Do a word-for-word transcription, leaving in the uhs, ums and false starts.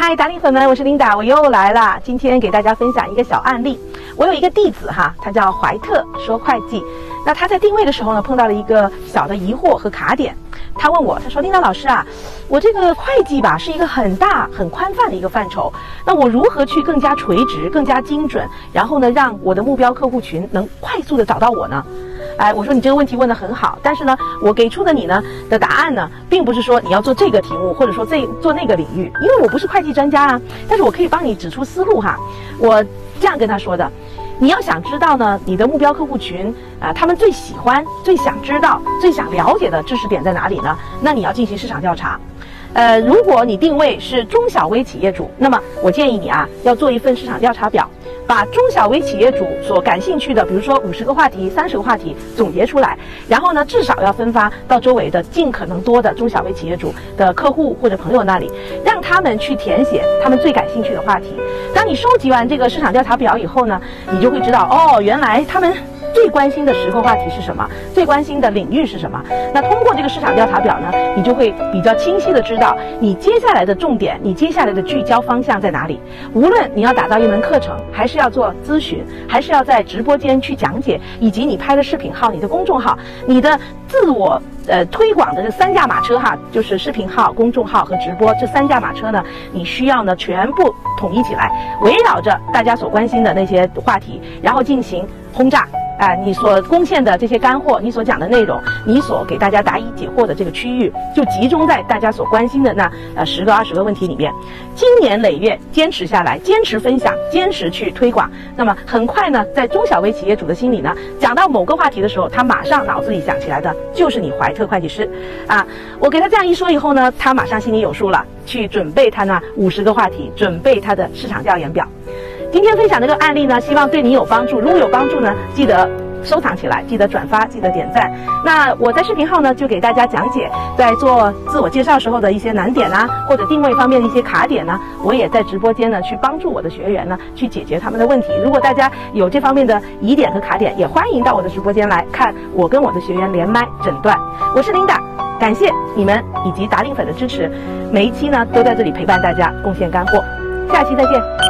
嗨，达令粉们，我是琳达，我又来了。今天给大家分享一个小案例。我有一个弟子哈，他叫怀特，说会计。那他在定位的时候呢，碰到了一个小的疑惑和卡点。他问我，他说：“琳达老师啊，我这个会计吧是一个很大很宽泛的一个范畴，那我如何去更加垂直、更加精准，然后呢，让我的目标客户群能快速的找到我呢？”哎，我说你这个问题问得很好，但是呢，我给出的你呢的答案呢，并不是说你要做这个题目，或者说这做那个领域，因为我不是会计专家啊，但是我可以帮你指出思路哈。我这样跟他说的，你要想知道呢，你的目标客户群啊、呃，他们最喜欢、最想知道、最想了解的知识点在哪里呢？那你要进行市场调查。呃，如果你定位是中小微企业主，那么我建议你啊，要做一份市场调查表，把中小微企业主所感兴趣的，比如说五十个话题、三十个话题总结出来，然后呢，至少要分发到周围的尽可能多的中小微企业主的客户或者朋友那里，让他们去填写他们最感兴趣的话题。当你收集完这个市场调查表以后呢，你就会知道，哦，原来他们最关心的时刻话题是什么，最关心的领域是什么。那通过这个市场调查表呢，你就会比较清晰的知道你接下来的重点，你接下来的聚焦方向在哪里。无论你要打造一门课程，还是要做咨询，还是要在直播间去讲解，以及你拍的视频号、你的公众号、你的自我呃推广的这三驾马车哈，就是视频号、公众号和直播这三驾马车呢，你需要呢全部统一起来，围绕着大家所关心的那些话题，然后进行轰炸。哎、呃，你所贡献的这些干货，你所讲的内容，你所给大家答疑解惑的这个区域，就集中在大家所关心的那呃十个二十个问题里面。经年累月坚持下来，坚持分享，坚持去推广，那么很快呢，在中小微企业主的心里呢，讲到某个话题的时候，他马上脑子里想起来的就是你怀特会计师啊。我给他这样一说以后呢，他马上心里有数了，去准备他那五十个话题，准备他的市场调研表。今天分享这个案例呢，希望对你有帮助。如果有帮助呢，记得收藏起来，记得转发，记得点赞。那我在视频号呢，就给大家讲解在做自我介绍时候的一些难点啊，或者定位方面的一些卡点呢，我也在直播间呢去帮助我的学员呢去解决他们的问题。如果大家有这方面的疑点和卡点，也欢迎到我的直播间来看我跟我的学员连麦诊断。我是琳达，感谢你们以及达令粉的支持，每一期呢都在这里陪伴大家，贡献干货。下期再见。